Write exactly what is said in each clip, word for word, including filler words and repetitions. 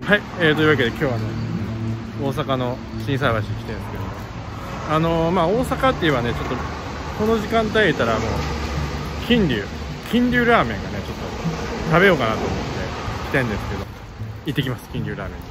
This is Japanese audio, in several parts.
はい、えー、というわけで今日はね、大阪の心斎橋に来てるんですけど、あのー、まあ大阪って言えばね、ちょっとこの時間帯言ったらもう金龍金龍ラーメンがね、ちょっと食べようかなと思って来てるんですけど、行ってきます。金龍ラーメンに。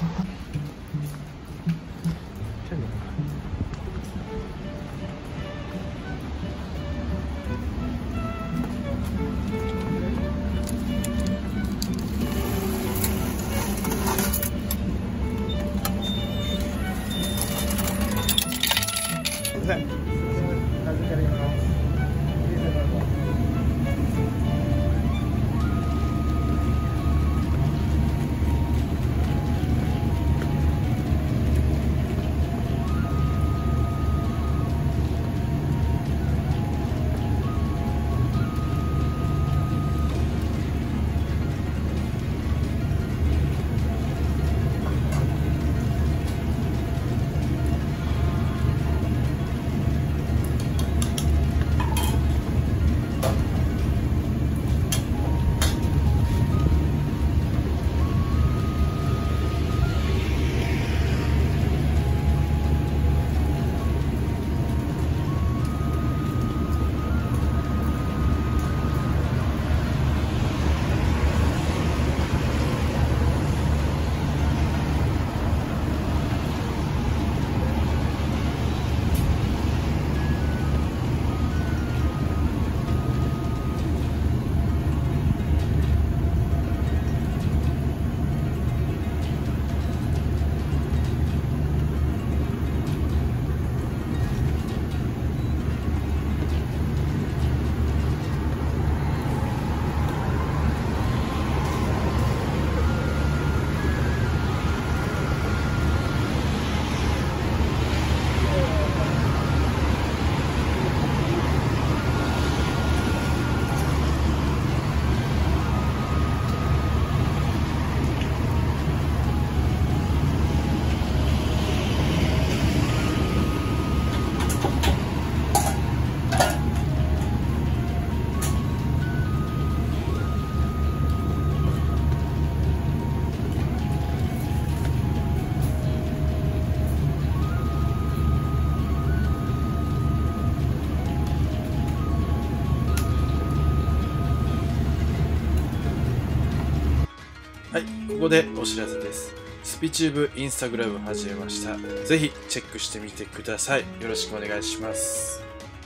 はい、ここでお知らせです。スピチューブインスタグラム始めました。ぜひチェックしてみてください。よろしくお願いします。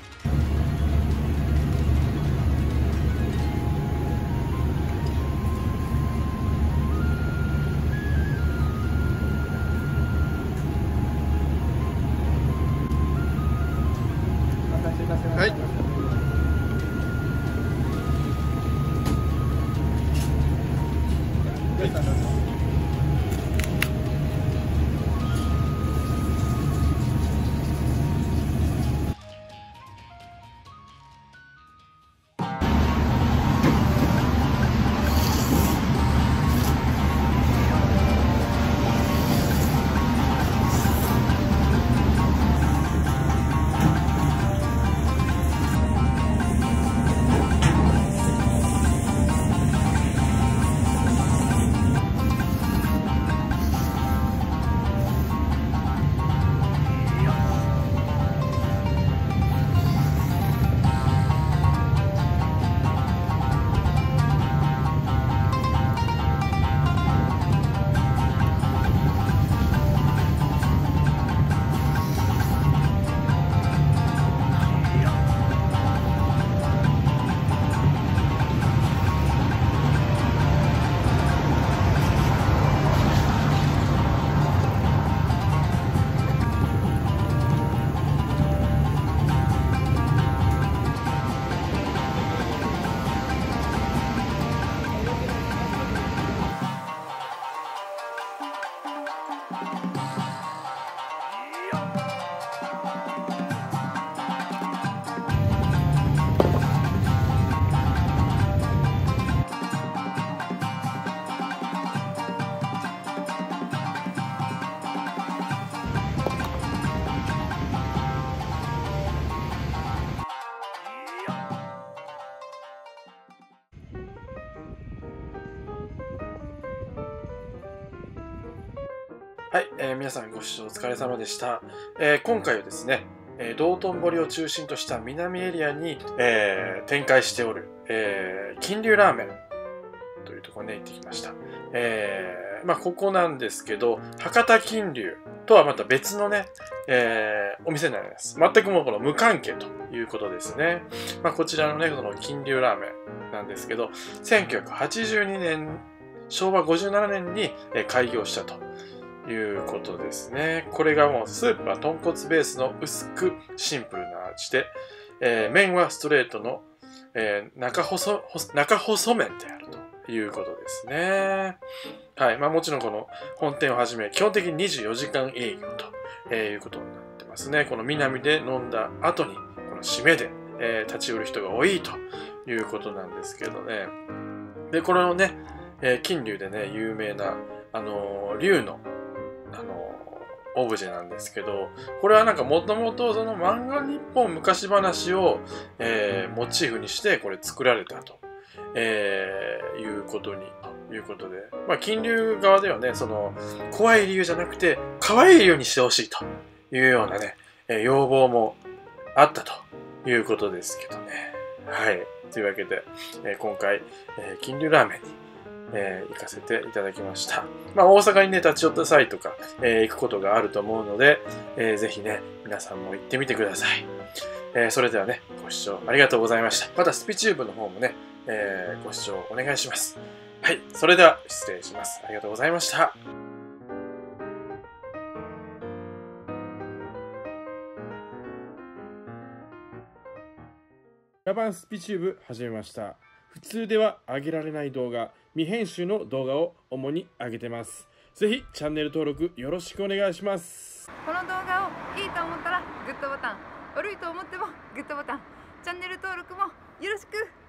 はい。 はい、えー、皆さんご視聴お疲れ様でした。えー、今回はですね、えー、道頓堀を中心とした南エリアに、えー、展開しておる、えー、金龍ラーメンというところに、ね、行ってきました。えー、まあここなんですけど、博多金龍とはまた別のね、えー、お店になります。全くもうこの無関係ということですね。まあこちらのね、この金龍ラーメンなんですけど、せんきゅうひゃくはちじゅうにねん、しょうわごじゅうななねんに開業したということですね。これがもうスープは豚骨ベースの薄くシンプルな味で、えー、麺はストレートの、えー、中細、中細麺であるということですね。はい。まあもちろんこの本店をはじめ、基本的ににじゅうよじかん営業ということになってますね。この南で飲んだ後に、この締めで、えー、立ち寄る人が多いということなんですけどね。で、このね、えー、金龍でね、有名な、あのー、龍の、あのー、オブジェなんですけど、これはなんかもともとその漫画日本昔話を、えー、モチーフにしてこれ作られたと、えー、いうことに、ということで、まあ、金龍側ではね、その、怖い龍じゃなくて、可愛い龍にしてほしいというようなね、えー、要望もあったということですけどね。はい。というわけで、えー、今回、えー、金龍ラーメンに、えー、行かせていただきました。まあ、大阪にね、立ち寄った際とか、えー、行くことがあると思うので、えー、ぜひね、皆さんも行ってみてください。えー、それではね、ご視聴ありがとうございました。また、スピチューブの方もね、えー、ご視聴お願いします。はい、それでは失礼します。ありがとうございました。 ラバンスピチューブ始めました。普通では上げられない動画、未編集の動画を主に上げてます。ぜひチャンネル登録よろしくお願いします。 この動画をいいと思ったらグッドボタン、悪いと思ってもグッドボタン、チャンネル登録もよろしく。